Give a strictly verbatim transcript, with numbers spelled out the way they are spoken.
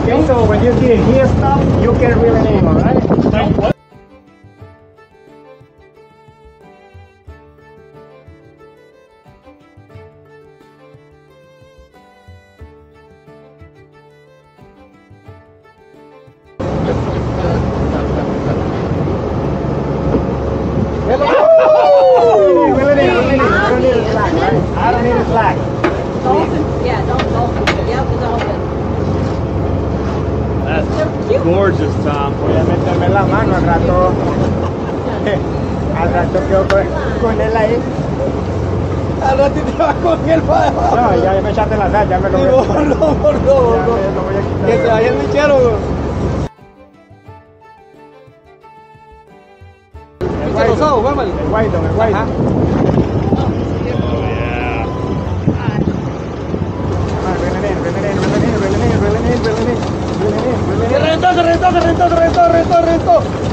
Okay, so when you see here stop, you can reel it in, alright? I don't need a flag. Dolphin. Yeah, don't dolphin. Yep, the dolphin. That's gorgeous, Tom. Voy a meterme la mano al rato. Al rato quedo con, con él ahí. Al ratito vas con él para abajo. No, ya me echaste la sal, ya me lo voy a quitar. No, no, no, no. Ya me lo voy a quitar. Que se vaya el michero. El guaydo, el guaydo, el guaydo. Se reventó, se reventó, se reventó, se reventó, se reventó, se reventó.